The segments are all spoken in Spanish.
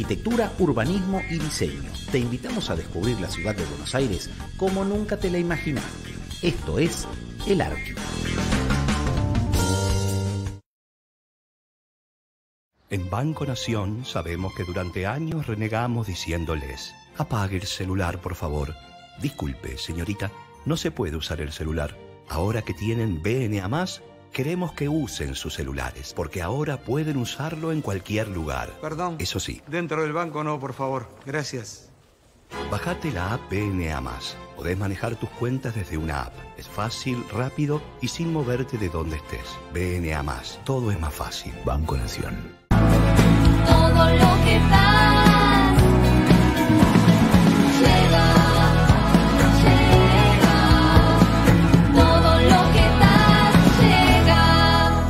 arquitectura, urbanismo y diseño. Te invitamos a descubrir la ciudad de Buenos Aires como nunca te la imaginaste. Esto es El Arqui. En Banco Nación sabemos que durante años renegamos diciéndoles: apague el celular, por favor. Disculpe, señorita, no se puede usar el celular. Ahora que tienen BNA+, queremos que usen sus celulares, porque ahora pueden usarlo en cualquier lugar. Perdón. Eso sí. Dentro del banco no, por favor. Gracias. Bajate la app BNA+. Podés manejar tus cuentas desde una app. Es fácil, rápido y sin moverte de donde estés. BNA+. Todo es más fácil. Banco Nación. Todo lo que das llega, llega. Todo lo que das llega.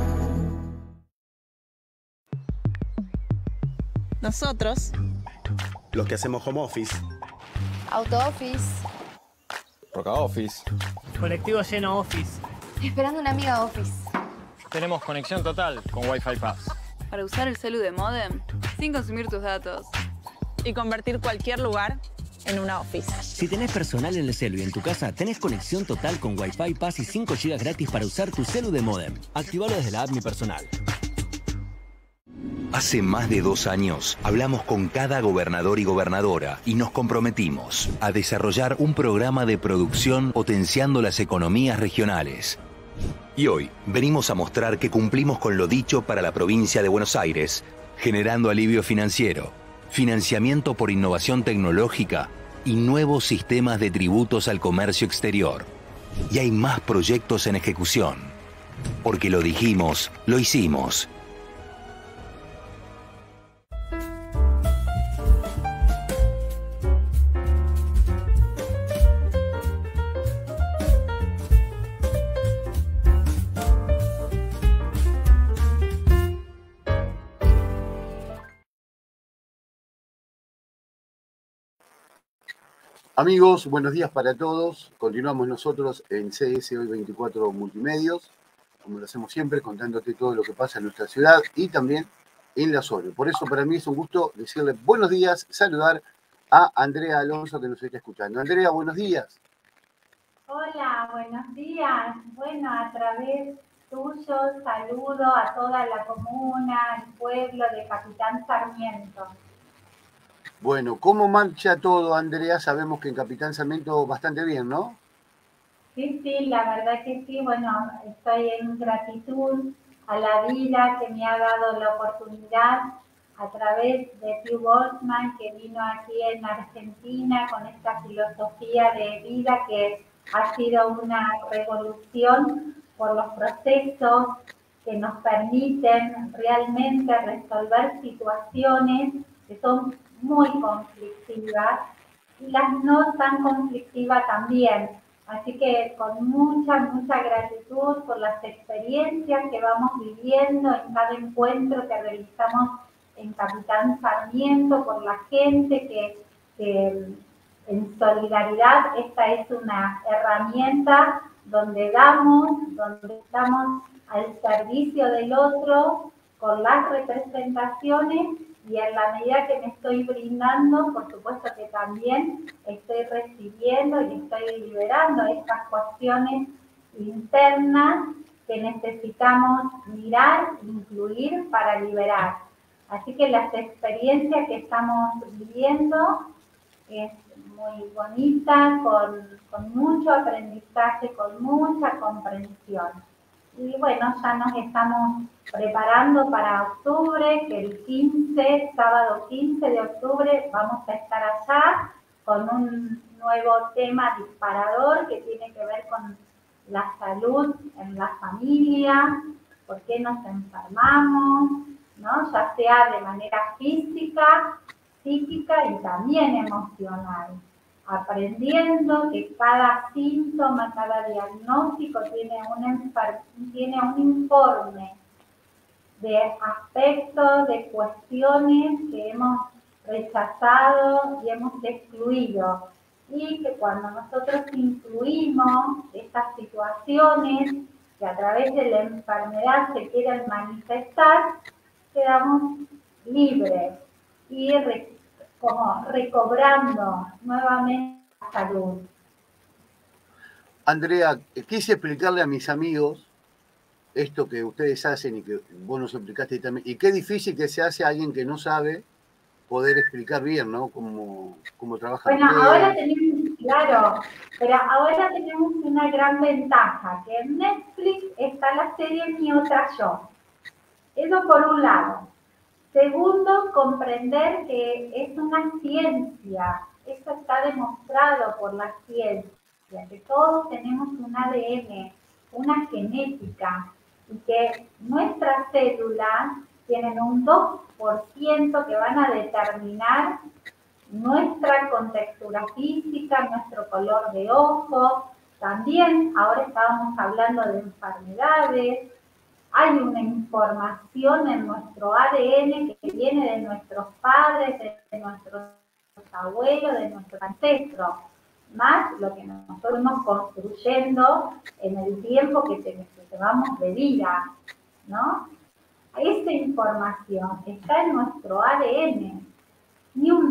Nosotros, los que hacemos home office, Auto Office, Roca Office, Colectivo Lleno Office, esperando una amiga Office. tenemos conexión total con Wi-Fi Pass. Para usar el celu de módem sin consumir tus datos. y convertir cualquier lugar en una office. Si tenés personal en el celu y en tu casa, tenés conexión total con Wi-Fi Pass y 5 GB gratis para usar tu celu de módem. Activalo desde la app Mi Personal. Hace más de 2 años hablamos con cada gobernador y gobernadora y nos comprometimos a desarrollar un programa de producción potenciando las economías regionales. Y hoy venimos a mostrar que cumplimos con lo dicho para la provincia de Buenos Aires, generando alivio financiero, financiamiento por innovación tecnológica y nuevos sistemas de tributos al comercio exterior. Y hay más proyectos en ejecución. Porque lo dijimos, lo hicimos. Amigos, buenos días para todos. Continuamos nosotros en CS Hoy 24 Multimedios, como lo hacemos siempre, contándote todo lo que pasa en nuestra ciudad y también en la zona. Por eso para mí es un gusto decirle buenos días, saludar a Andrea Alonso que nos está escuchando. Andrea, buenos días. Hola, buenos días. Bueno, a través tuyo saludo a toda la comuna, al pueblo de Capitán Sarmiento. Bueno, ¿cómo marcha todo, Andrea? Sabemos que en Capitán Sarmiento bastante bien, ¿no? Sí, la verdad que sí. Bueno, estoy en gratitud a la vida que me ha dado la oportunidad a través de Hugh Boltzmann, que vino aquí en Argentina con esta filosofía de vida que ha sido una revolución por los procesos que nos permiten realmente resolver situaciones que son muy conflictivas y las no tan conflictivas también. Así que con mucha gratitud por las experiencias que vamos viviendo en cada encuentro que realizamos en Capitán Sarmiento, por la gente que en solidaridad esta es una herramienta donde damos, donde estamos al servicio del otro con las representaciones. Y en la medida que me estoy brindando, por supuesto que también estoy recibiendo y estoy liberando estas cuestiones internas que necesitamos mirar, incluir para liberar. Así que las experiencias que estamos viviendo es muy bonita, con mucho aprendizaje, con mucha comprensión. Y bueno, ya nos estamos preparando para octubre, que el 15, sábado 15 de octubre, vamos a estar allá con un nuevo tema disparador que tiene que ver con la salud en la familia, por qué nos enfermamos, ¿no? Ya sea de manera física, psíquica y también emocional. Aprendiendo que cada síntoma, cada diagnóstico tiene un informe de aspectos, de cuestiones que hemos rechazado y hemos excluido. Y que cuando nosotros incluimos estas situaciones que a través de la enfermedad se quieren manifestar, quedamos libres. ir como recobrando nuevamente la salud. Andrea, quise explicarle a mis amigos esto que ustedes hacen y que vos nos explicaste también, y qué difícil que se hace a alguien que no sabe poder explicar bien, ¿no? Cómo trabajan Bueno, ustedes. ahora tenemos, claro, pero ahora tenemos una gran ventaja, que en Netflix está la serie Mi Otra Yo. Eso por un lado. Segundo, comprender que es una ciencia, eso está demostrado por la ciencia, que todos tenemos un ADN, una genética, y que nuestras células tienen un 2% que van a determinar nuestra contextura física, nuestro color de ojos. También ahora estábamos hablando de enfermedades. Hay una información en nuestro ADN que viene de nuestros padres, de nuestros abuelos, de nuestros ancestros, más lo que nosotros fuimos construyendo en el tiempo que llevamos de vida, ¿no? Esa información está en nuestro ADN. Y un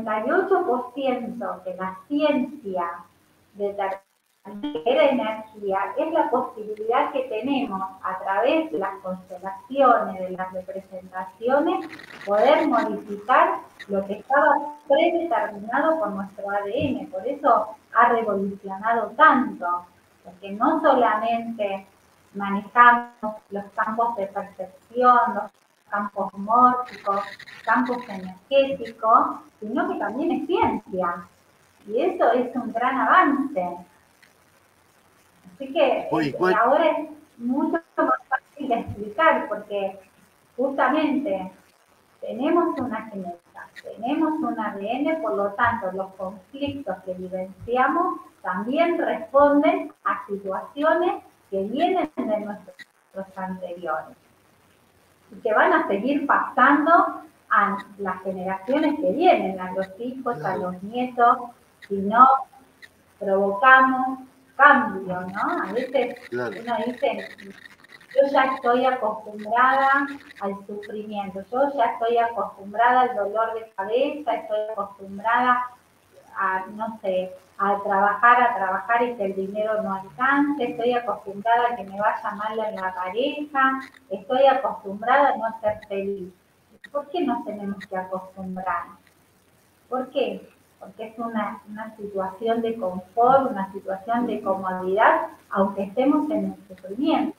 98% que la ciencia determina que era energía es la posibilidad que tenemos a través de las constelaciones, de las representaciones, poder modificar lo que estaba predeterminado por nuestro ADN. Por eso ha revolucionado tanto, porque no solamente manejamos los campos de percepción, los campos mórficos, campos energéticos, sino que también es ciencia. Y eso es un gran avance. Así que ahora es mucho más fácil de explicar, porque justamente tenemos una genética, tenemos un ADN, por lo tanto los conflictos que vivenciamos también responden a situaciones que vienen de nuestros anteriores y que van a seguir pasando a las generaciones que vienen, a los hijos, a los nietos, si no provocamos cambio, ¿no? A veces uno dice, yo ya estoy acostumbrada al sufrimiento, yo ya estoy acostumbrada al dolor de cabeza, estoy acostumbrada a, no sé, a trabajar y que el dinero no alcance, estoy acostumbrada a que me vaya mal en la pareja, estoy acostumbrada a no ser feliz. ¿Por qué nos tenemos que acostumbrar? ¿Por qué? Porque es una situación de confort, una situación de comodidad, aunque estemos en el sufrimiento.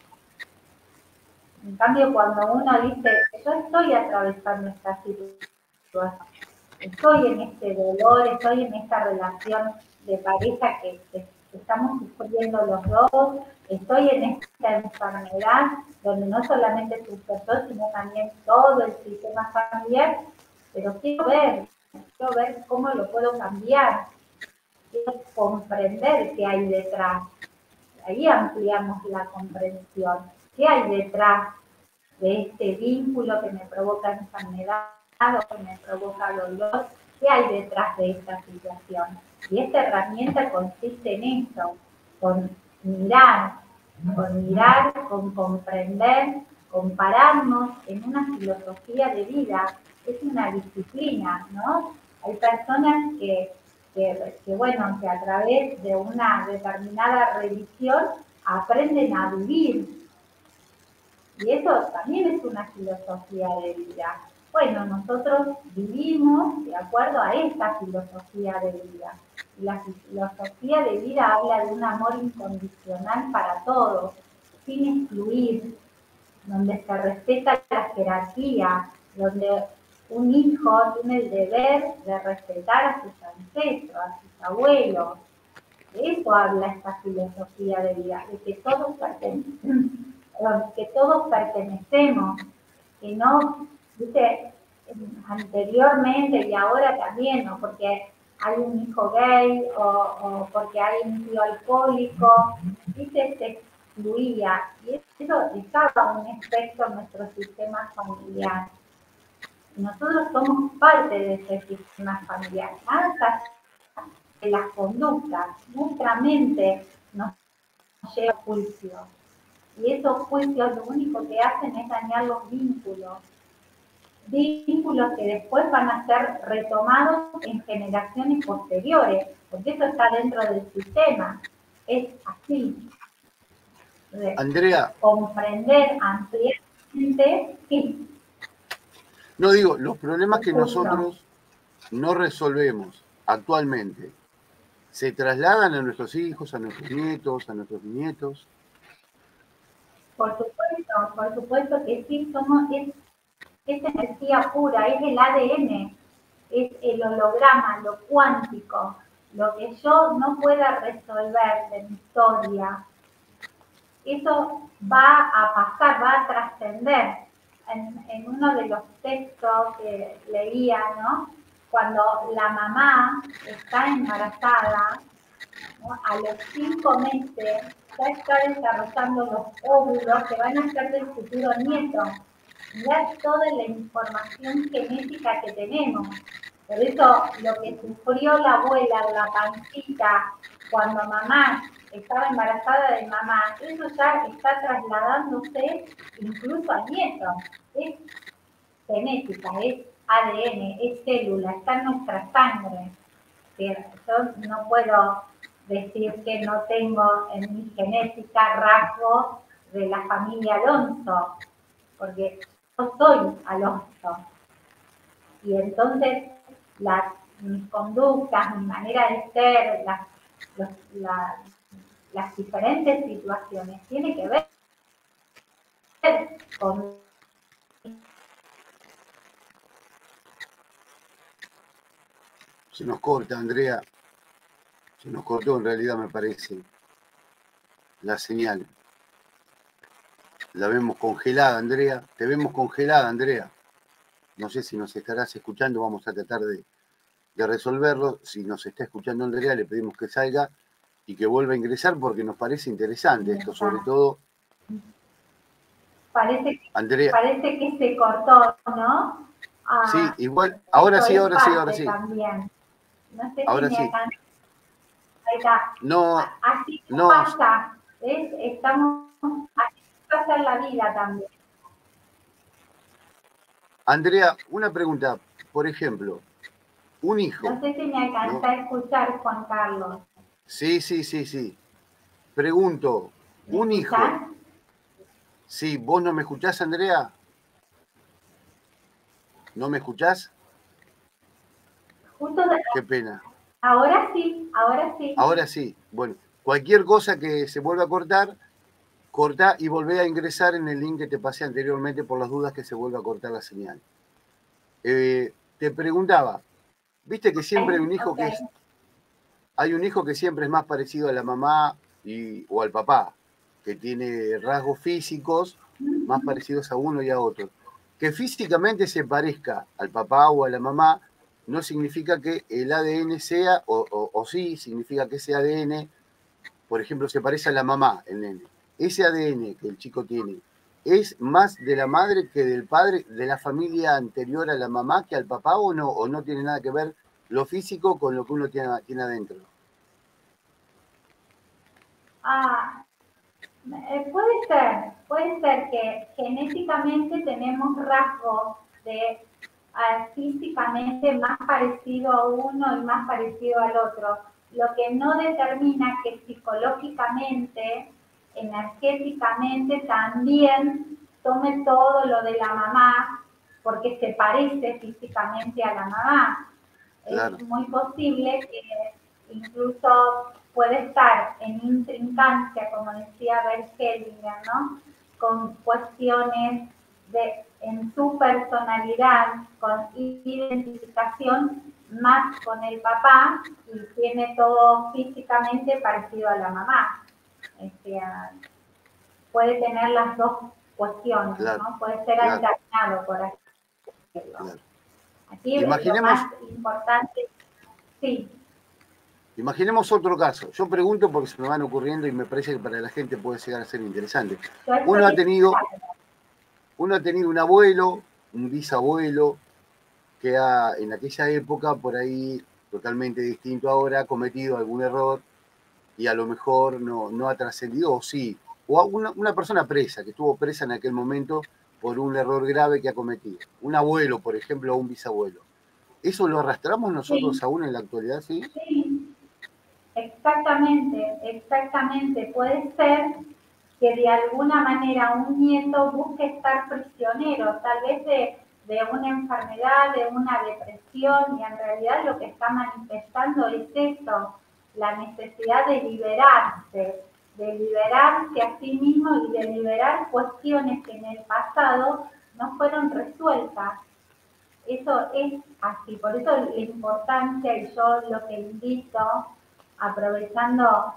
En cambio, cuando uno dice, yo estoy atravesando esta situación, estoy en este dolor, estoy en esta relación de pareja que estamos sufriendo los dos, estoy en esta enfermedad donde no solamente sufro yo, sino también todo el sistema familiar, pero quiero ver cómo lo puedo cambiar, quiero comprender qué hay detrás. Ahí ampliamos la comprensión. ¿Qué hay detrás de este vínculo que me provoca enfermedad o que me provoca dolor? ¿Qué hay detrás de esta situación? Y esta herramienta consiste en eso, con mirar, con comprender, compararnos en una filosofía de vida. Es una disciplina, ¿no? Hay personas que a través de una determinada religión aprenden a vivir. Y eso también es una filosofía de vida. Bueno, nosotros vivimos de acuerdo a esta filosofía de vida. Y la filosofía de vida habla de un amor incondicional para todos, sin excluir, donde se respeta la jerarquía, donde un hijo tiene el deber de respetar a sus ancestros, a sus abuelos. De eso habla esta filosofía de vida, de que todos pertenecemos, que no, dice, anteriormente y ahora también, ¿no? Porque hay un hijo gay o porque hay un tío alcohólico, dice, se excluía, y eso dejaba un efecto en nuestro sistema familiar. Nosotros somos parte de ese sistema familiar, más allá de las conductas. Nuestra mente nos lleva a juicios, y esos juicios lo único que hacen es dañar los vínculos. vínculos que después van a ser retomados en generaciones posteriores, porque eso está dentro del sistema. Es así. Andrea. Comprender ampliamente, sí. No digo, los problemas que nosotros no resolvemos actualmente, ¿se trasladan a nuestros hijos, a nuestros nietos, a nuestros nietos? Por supuesto que sí, es energía pura, es el ADN, es el holograma, lo cuántico, lo que yo no pueda resolver de mi historia. Eso va a pasar, va a trascender. En uno de los textos que leía, ¿no? Cuando la mamá está embarazada, ¿no? A los 5 meses ya está desarrollando los óvulos que van a ser del futuro nieto. Mirá toda la información genética que tenemos. Por eso lo que sufrió la abuela en la pancita cuando mamá estaba embarazada de mamá, eso ya está trasladándose incluso al nieto. Es genética, es ADN, es célula, está en nuestra sangre. Yo no puedo decir que no tengo en mi genética rasgos de la familia Alonso, porque yo soy Alonso. Y entonces mis conductas, mi manera de ser, las diferentes situaciones, tiene que ver con... Se nos corta, Andrea. Se nos cortó en realidad, me parece, la señal. La vemos congelada, Andrea. Te vemos congelada, Andrea. No sé si nos estarás escuchando, vamos a tratar de resolverlo. Si nos está escuchando Andrea, le pedimos que salga y que vuelva a ingresar porque nos parece interesante esto, sobre todo. Parece Andrea. Parece que se cortó, ¿no? Sí, igual. Ahora sí. También. No sé ahora si sí. Ahí está. No. Así no. pasa. ¿Ves? Así pasa en la vida también. Andrea, una pregunta. Por ejemplo, un hijo. No sé si me alcanza a escuchar, Juan Carlos. Sí. Pregunto, un hijo. Sí, ¿vos no me escuchás, Andrea? ¿No me escuchás? Qué pena. Ahora sí. Ahora sí. Bueno, cualquier cosa que se vuelva a cortar, cortá y volvé a ingresar en el link que te pasé anteriormente por las dudas que se vuelva a cortar la señal. Te preguntaba, viste que siempre hay un hijo hay un hijo que siempre es más parecido a la mamá o al papá, que tiene rasgos físicos más parecidos a uno y a otro. Que físicamente se parezca al papá o a la mamá no significa que el ADN sea, o sí, significa que ese ADN, por ejemplo, se parece a la mamá, el nene. Ese ADN que el chico tiene, ¿es más de la madre que del padre, de la familia anterior a la mamá que al papá o no tiene nada que ver lo físico con lo que uno tiene adentro? Puede ser que genéticamente tenemos rasgos de físicamente más parecido a uno y más parecido al otro, lo que no determina que psicológicamente, energéticamente también tome todo lo de la mamá porque se parece físicamente a la mamá. Claro. Es muy posible que incluso puede estar en intrincancia, como decía Bert Hellinger, ¿no? Con cuestiones en su personalidad, con identificación más con el papá y tiene todo físicamente parecido a la mamá. Puede tener las dos cuestiones, claro, ¿no? Puede ser alternado, por así decirlo. Claro. Aquí lo más importante, sí. Imaginemos otro caso. Yo pregunto porque se me van ocurriendo y me parece que para la gente puede llegar a ser interesante. Uno ha tenido un abuelo, un bisabuelo, que en aquella época, por ahí, totalmente distinto ahora, ha cometido algún error y a lo mejor no ha trascendido, o sí. O una persona presa, que estuvo presa en aquel momento por un error grave que ha cometido. Un abuelo, por ejemplo, o un bisabuelo. ¿Eso lo arrastramos nosotros aún en la actualidad, sí? Sí, exactamente. Puede ser que de alguna manera un nieto busque estar prisionero, tal vez de una enfermedad, de una depresión, y en realidad lo que está manifestando es eso, la necesidad de liberarse a sí mismo y de liberar cuestiones que en el pasado no fueron resueltas. Eso es así, por eso la importancia, y yo lo que invito, aprovechando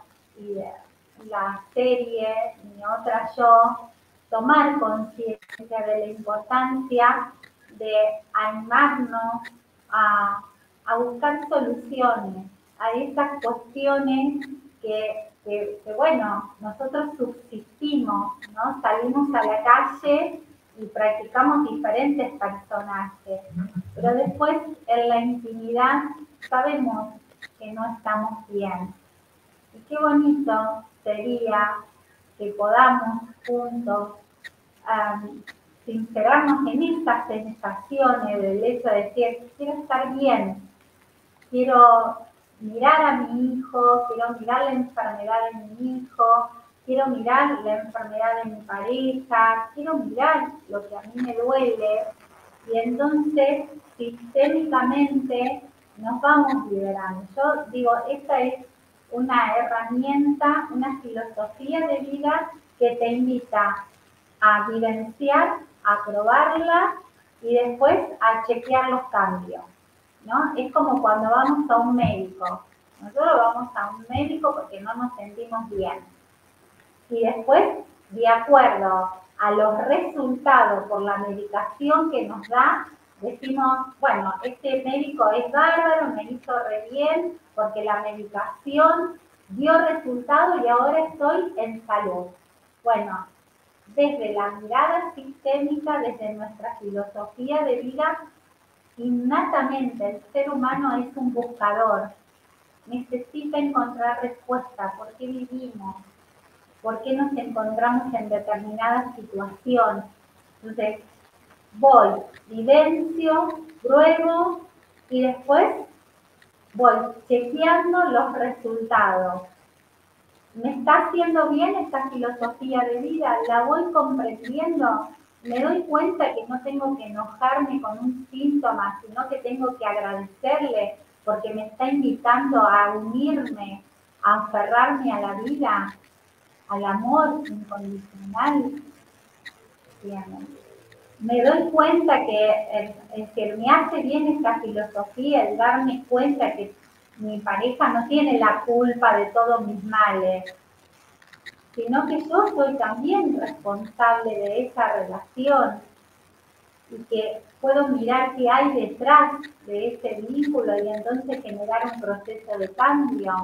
la serie, mi otra yo, tomar conciencia de la importancia de animarnos a buscar soluciones a esas cuestiones que bueno, nosotros subsistimos, ¿no? Salimos a la calle y practicamos diferentes personajes, pero después en la intimidad sabemos que no estamos bien. Y qué bonito sería que podamos juntos sincerarnos en estas sensaciones del hecho de decir, quiero estar bien, quiero mirar a mi hijo, quiero mirar la enfermedad de mi hijo, quiero mirar la enfermedad de mi pareja, quiero mirar lo que a mí me duele, y entonces sistémicamente nos vamos liberando. Yo digo, esta es una herramienta, una filosofía de vida que te invita a vivenciar, a probarla y después a chequear los cambios, ¿no? Es como cuando vamos a un médico. Nosotros vamos a un médico porque no nos sentimos bien. Y después, de acuerdo a los resultados por la medicación que nos da, decimos, bueno, este médico es bárbaro, me hizo re bien, porque la medicación dio resultado y ahora estoy en salud. Bueno, desde la mirada sistémica, desde nuestra filosofía de vida, innatamente el ser humano es un buscador. Necesita encontrar respuestas. ¿Por qué vivimos? ¿Por qué nos encontramos en determinada situación? Entonces, voy, vivencio, pruebo y después voy chequeando los resultados. ¿Me está haciendo bien esta filosofía de vida? ¿La voy comprendiendo? ¿Me doy cuenta que no tengo que enojarme con un síntoma, sino que tengo que agradecerle porque me está invitando a unirme, a aferrarme a la vida, al amor incondicional? Bien. Me doy cuenta que me hace bien esta filosofía, el darme cuenta que mi pareja no tiene la culpa de todos mis males, sino que yo soy también responsable de esa relación y que puedo mirar qué hay detrás de ese vínculo y entonces generar un proceso de cambio.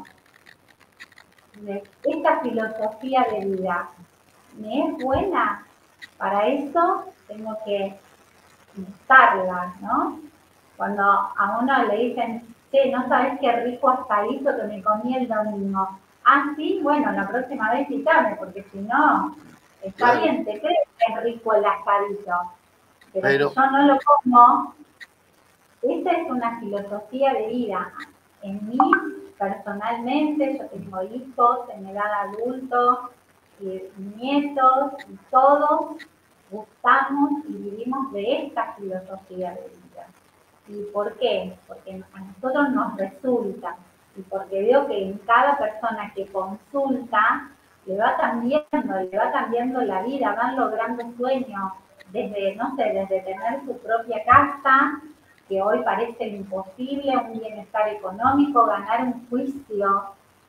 Esta filosofía de vida me es buena. Para eso tengo que usarla, ¿no? Cuando a uno le dicen, che, no sabes qué rico asadito que me comí el domingo. Ah, sí, bueno, la próxima vez invítame, porque si no, está Claro. bien, te crees que es rico el asadito. Pero si Pero- yo no lo como, esa es una filosofía de vida. En mí, personalmente, yo tengo hijos en edad adulto, y nietos, y todos gustamos y vivimos de esta filosofía de vida. ¿Y por qué? Porque a nosotros nos resulta, y porque veo que en cada persona que consulta le va cambiando la vida, van logrando sueños, desde, no sé, desde tener su propia casa, que hoy parece imposible, un bienestar económico, ganar un juicio,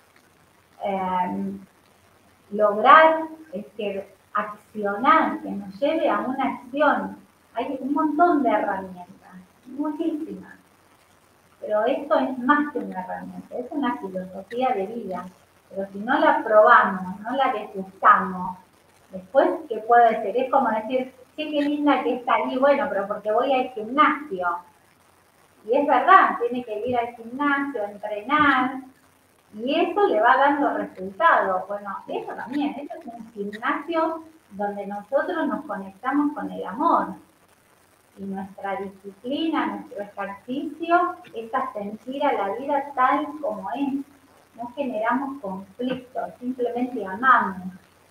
lograr accionar, que nos lleve a una acción. Hay un montón de herramientas, muchísimas. Pero esto es más que una herramienta, es una filosofía de vida. Pero si no la probamos, no la degustamos, después, ¿qué puede ser? Es como decir, sí, qué linda que está ahí, bueno, pero porque voy al gimnasio. Y es verdad, tiene que ir al gimnasio, entrenar, y eso le va dando resultados. Bueno, eso también, eso es un gimnasio donde nosotros nos conectamos con el amor. Y nuestra disciplina, nuestro ejercicio es a sentir a la vida tal como es. No generamos conflictos, simplemente amamos.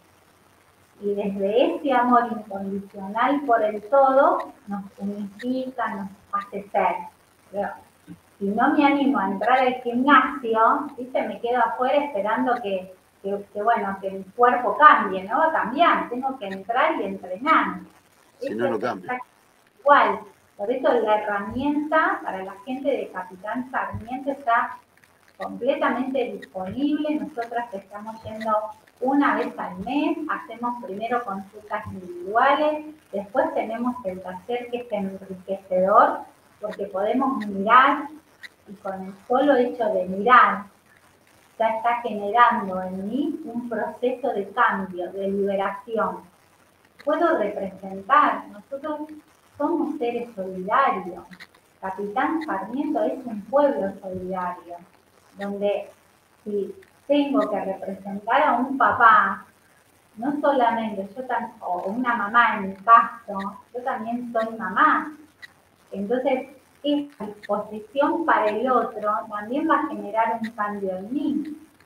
Y desde ese amor incondicional por el todo, nos unifica, nos hace ser. Pero si no me animo a entrar al gimnasio, ¿viste? Me quedo afuera esperando que mi cuerpo cambie. No va a cambiar, tengo que entrar y entrenar. Si no, no cambia. Igual, por eso la herramienta para la gente de Capitán Sarmiento está completamente disponible. Nosotras estamos yendo una vez al mes, hacemos primero consultas individuales, después tenemos el taller que es enriquecedor, porque podemos mirar y con el solo hecho de mirar ya está generando en mí un proceso de cambio, de liberación. Puedo representar, nosotros somos seres solidarios. Capitán Sarmiento es un pueblo solidario, donde si tengo que representar a un papá, no solamente o una mamá en mi caso, yo también soy mamá. Entonces, esa disposición para el otro también va a generar un cambio en mí.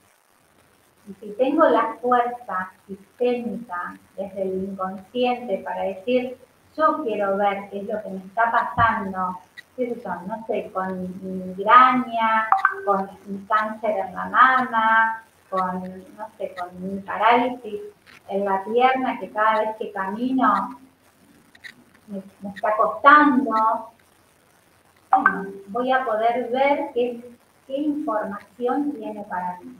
Y si tengo la fuerza sistémica desde el inconsciente para decir, yo quiero ver qué es lo que me está pasando, no sé, con mi migraña, con mi cáncer en la mama, con mi parálisis en la pierna, que cada vez que camino me está costando. Bueno, voy a poder ver qué información tiene para mí.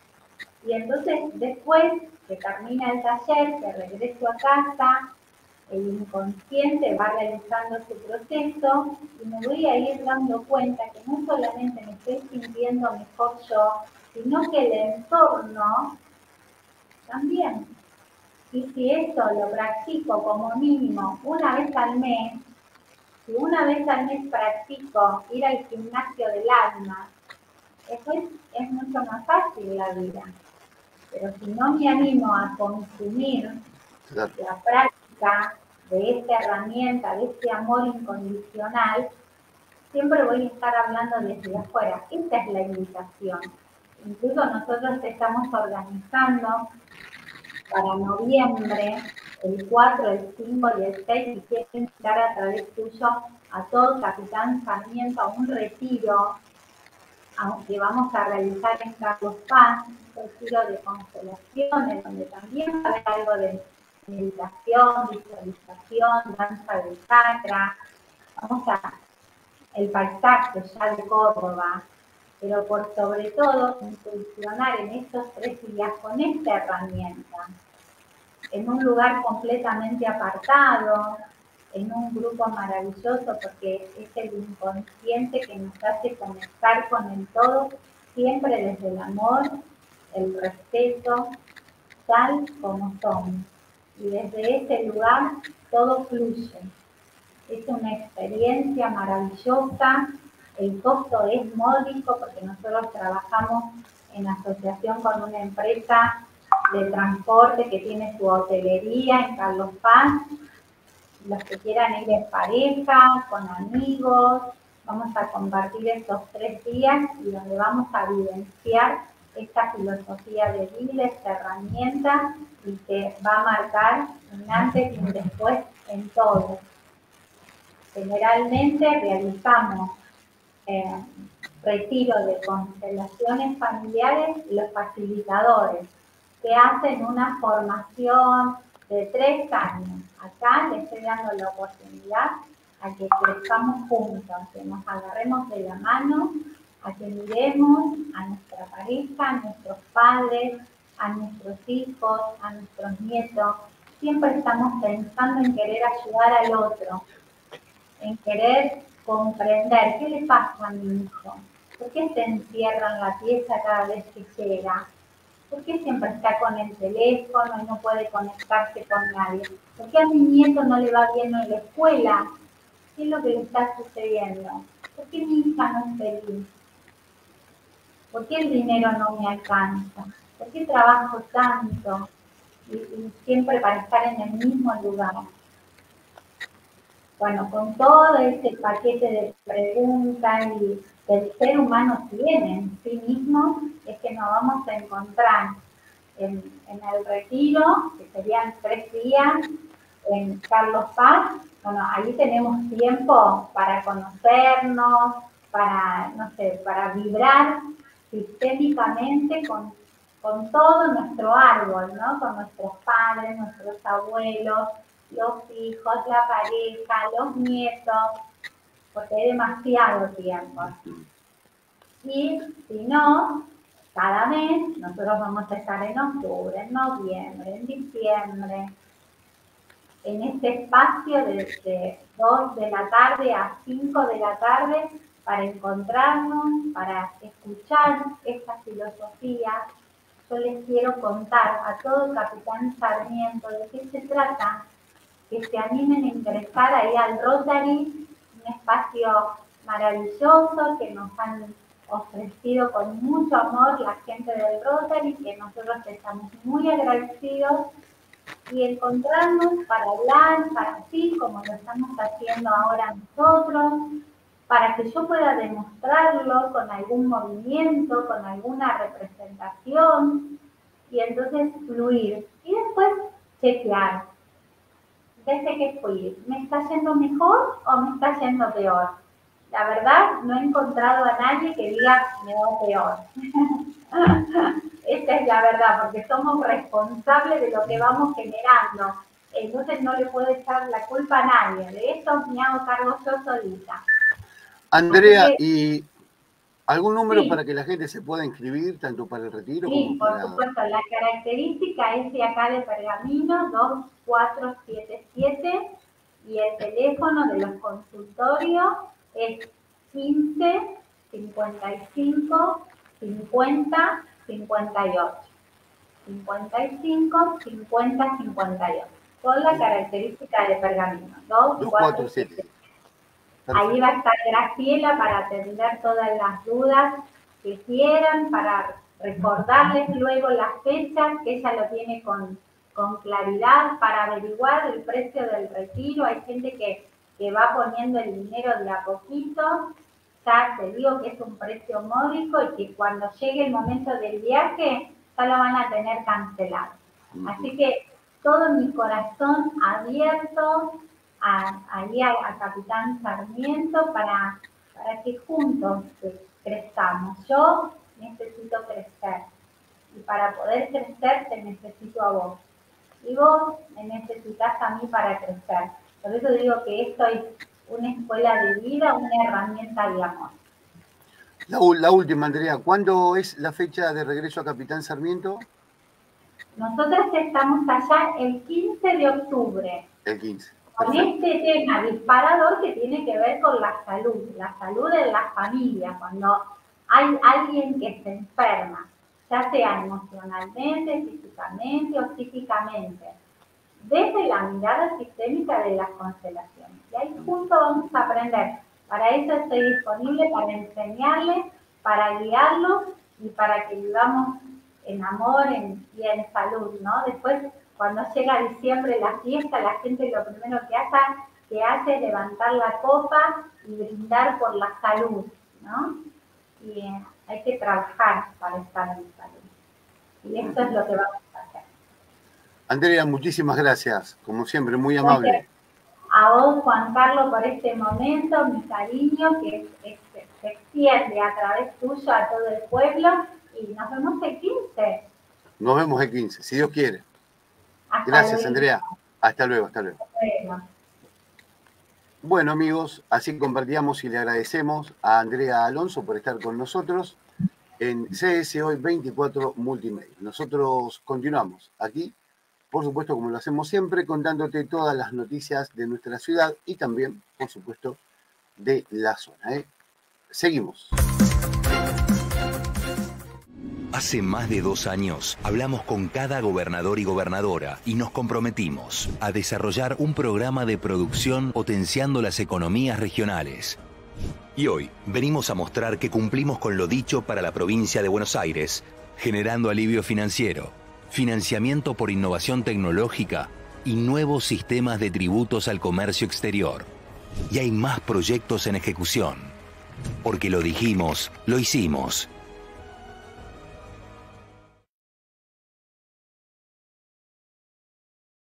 Y entonces, después que termina el taller, que regreso a casa, el inconsciente va realizando su proceso y me voy a ir dando cuenta que no solamente me estoy sintiendo mejor yo, sino que el entorno también. Y si eso lo practico como mínimo una vez al mes, si una vez al mes practico ir al gimnasio del alma, después es mucho más fácil la vida. Pero si no me animo a consumir la práctica de esta herramienta, de este amor incondicional, siempre voy a estar hablando desde afuera. Esta es la invitación. Incluso nosotros estamos organizando para noviembre, el 4, el 5 y el 6, y quiero invitar a través tuyo a todo Capitán Sarmiento a un retiro que vamos a realizar en Carlos Paz, un retiro de constelaciones, donde también va a haber algo de meditación, visualización, danza del chakra. Vamos a el paisaje ya de Córdoba, pero por sobre todo incursionar en estos 3 días con esta herramienta, en un lugar completamente apartado, en un grupo maravilloso, porque es el inconsciente que nos hace conectar con el todo, siempre desde el amor, el respeto, tal como somos. Y desde ese lugar todo fluye. Es una experiencia maravillosa, el costo es módico porque nosotros trabajamos en asociación con una empresa de transporte que tiene su hotelería en Carlos Paz. Los que quieran ir en pareja, con amigos, vamos a compartir estos 3 días y donde vamos a vivenciar esta filosofía de vida, esta herramienta y que va a marcar un antes y un después en todo. Generalmente realizamos retiro de constelaciones familiares los facilitadores que hacen una formación de 3 años. Acá les estoy dando la oportunidad a que crezcamos juntos, que nos agarremos de la mano, a que miremos a nuestra pareja, a nuestros padres, a nuestros hijos, a nuestros nietos. Siempre estamos pensando en querer ayudar al otro, en querer comprender qué le pasa a mi hijo, por qué se encierra en la pieza cada vez que llega, por qué siempre está con el teléfono y no puede conectarse con nadie, por qué a mi nieto no le va bien en la escuela, qué es lo que le está sucediendo, por qué mi hija no es feliz, por qué el dinero no me alcanza, por qué trabajo tanto, y siempre para estar en el mismo lugar. Bueno, con todo ese paquete de preguntas y que el ser humano tiene en sí mismo, es que nos vamos a encontrar en el retiro, que serían 3 días, en Carlos Paz. Bueno, ahí tenemos tiempo para conocernos, para, no sé, para vibrar sistémicamente con todo nuestro árbol, ¿no? Con nuestros padres, nuestros abuelos, los hijos, la pareja, los nietos, porque hay demasiado tiempo. Y si no, cada mes nosotros vamos a estar en octubre, en noviembre, en diciembre, en este espacio desde 2 de la tarde a 5 de la tarde para encontrarnos, para escuchar esta filosofía. Yo les quiero contar a todo el Capitán Sarmiento de qué se trata, que se animen a ingresar ahí al Rotary, un espacio maravilloso que nos han ofrecido con mucho amor la gente del Rotary, que nosotros estamos muy agradecidos, y encontrarnos para hablar, para así como lo estamos haciendo ahora nosotros, para que yo pueda demostrarlo con algún movimiento, con alguna representación, y entonces fluir. Y después chequear. Desde que fui, ¿me está yendo mejor o me está yendo peor? La verdad, no he encontrado a nadie que diga, me va peor. Esa es la verdad, porque somos responsables de lo que vamos generando. Entonces no le puedo echar la culpa a nadie. De eso me hago cargo yo solita. Andrea, ¿y algún número para que la gente se pueda inscribir, tanto para el retiro como para...? Sí, por supuesto. La característica es de acá de Pergamino, 2477, y el teléfono de los consultorios es 15 55 50 58. 55 50 58. Con la característica de Pergamino, 2477. Ahí va a estar Graciela para atender todas las dudas que quieran, para recordarles luego las fechas, que ella lo tiene con claridad, para averiguar el precio del retiro. Hay gente que va poniendo el dinero de a poquito. Ya te digo que es un precio módico y que cuando llegue el momento del viaje ya lo van a tener cancelado. Así que todo mi corazón abierto ahí a Capitán Sarmiento para que juntos crezcamos. Yo necesito crecer y para poder crecer te necesito a vos y vos me necesitas a mí para crecer. Por eso digo que esto es una escuela de vida, una herramienta de amor. La última, Andrea, ¿cuándo es la fecha de regreso a Capitán Sarmiento? Nosotros estamos allá el 15 de octubre. El 15. Con este tema disparador que tiene que ver con la salud de la familia, cuando hay alguien que se enferma, ya sea emocionalmente, físicamente o psíquicamente, desde la mirada sistémica de las constelaciones. Y ahí juntos vamos a aprender. Para eso estoy disponible, para enseñarles, para guiarlos y para que vivamos en amor y en salud, ¿no? Después, cuando llega diciembre, la fiesta, la gente lo primero que hace es levantar la copa y brindar por la salud, ¿no? Y hay que trabajar para estar en salud. Y esto es lo que vamos a hacer. Andrea, muchísimas gracias. Como siempre, muy amable. Gracias a vos, Juan Carlos, por este momento, mi cariño, que se extiende a través tuyo a todo el pueblo. Y nos vemos el 15. Nos vemos el 15, si Dios quiere. Gracias, luego. Andrea. Hasta luego, hasta luego. Bueno, amigos, así compartíamos y le agradecemos a Andrea Alonso por estar con nosotros en CS Hoy 24 Multimedia. Nosotros continuamos aquí, por supuesto, como lo hacemos siempre, contándote todas las noticias de nuestra ciudad y también, por supuesto, de la zona. Seguimos. Hace más de 2 años hablamos con cada gobernador y gobernadora y nos comprometimos a desarrollar un programa de producción potenciando las economías regionales. Y hoy venimos a mostrar que cumplimos con lo dicho para la provincia de Buenos Aires, generando alivio financiero, financiamiento por innovación tecnológica y nuevos sistemas de tributos al comercio exterior. Y hay más proyectos en ejecución. Porque lo dijimos, lo hicimos.